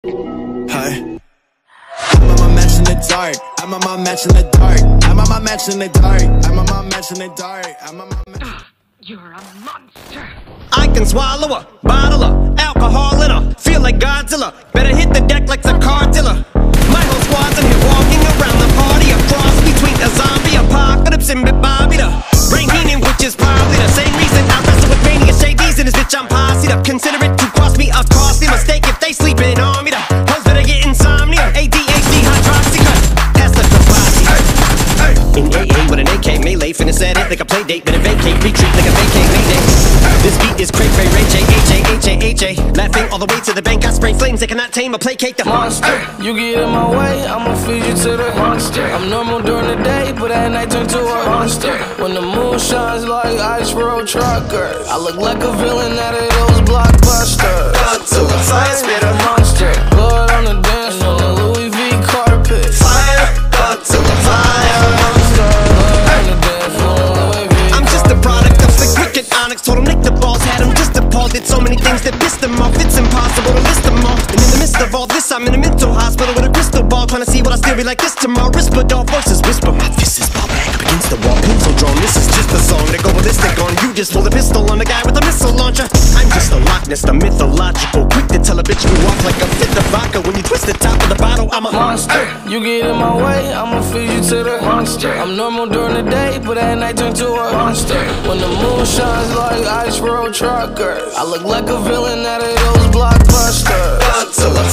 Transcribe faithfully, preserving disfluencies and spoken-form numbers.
Hi. I'm on my match in the dark. I'm on my match in the dark. I'm on my match in the dark. I'm on my match in the dark. I'm on my match. You're a monster. I can swallow a bottle of alcohol in her. Feel like Godzilla. Better hit the deck like the car dealer. My whole squad's in here walking around the party. A cross between a zombie apocalypse and Bobby the Brain Heenan, which is probably the same reason I wrestle with Mania Shady's in this bitch. I'm posse up. Consider it to cost me a costly mistake if they sleeping on me. The hoes better get insomnia. A D H D hydroxy cut. Pass the Kabasi. In A A with an A K melee, finna set it like a play date, better vacate, retreat like a vacate mayday. This beat is cray cray, Ray J, H A, H A, H A. Laughing all the way to the bank, I spray flames, they cannot tame or placate the monster. You get in my way, I'ma feed you to the monster. I'm normal during the day, but at night turn to a monster. When the moon shines like ice road truckers, I look like a villain out of those blockbusters. Up to the fire, spit a monster. Blood on the dance floor, the Louis V carpet. Fire, up to the fire. Monster, blood on the dance floor, Louis V. I'm just a product of the cricket onyx. Told him Nick the balls had him just appalled. Did so many things that pissed him off. It's impossible to list them all. And in the midst of all this, I'm in a mental hospital with a crystal ball, trying to see what I still be like this tomorrow. Rispadol voices whisper, my fist is ball back up against the wall. Pencil drawn. This is just a song to go ballistic on. You just pulled a pistol on the guy with a missile launcher. I'm just a Loch Ness, the mythological, quick to tell a bitch you walk like a fifth of vodka. When you twist the top of the bottle, I'm a monster. You get in my way, I'ma feed you to the monster. I'm normal during the day, but at night turn to a monster. When the moon shines like ice road truckers, I look like a villain out of those blockbusters. Up to the